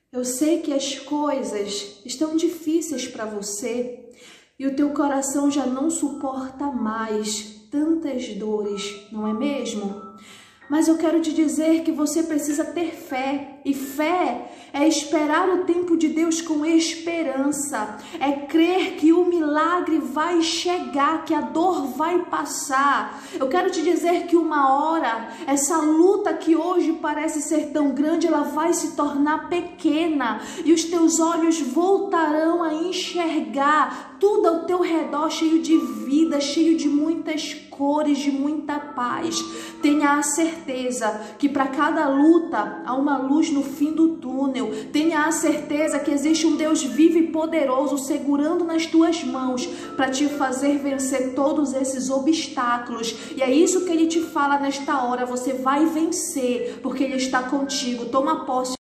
Eu sei que as coisas estão difíceis para você e o teu coração já não suporta mais tantas dores, não é mesmo? Mas eu quero te dizer que você precisa ter fé, e fé é esperar o tempo de Deus com esperança, é crer que o milagre vai chegar, que a dor vai passar. Eu quero te dizer que uma hora, essa luta que hoje parece ser tão grande, ela vai se tornar pequena, e os teus olhos voltarão a enxergar tudo ao teu redor cheio de vida, cheio de muitas cores, de muita paz. Tenha a certeza que para cada luta há uma luz no fim do túnel. Tenha a certeza que existe um Deus vivo e poderoso segurando nas tuas mãos para te fazer vencer todos esses obstáculos. E é isso que Ele te fala nesta hora. Você vai vencer porque Ele está contigo. Toma posse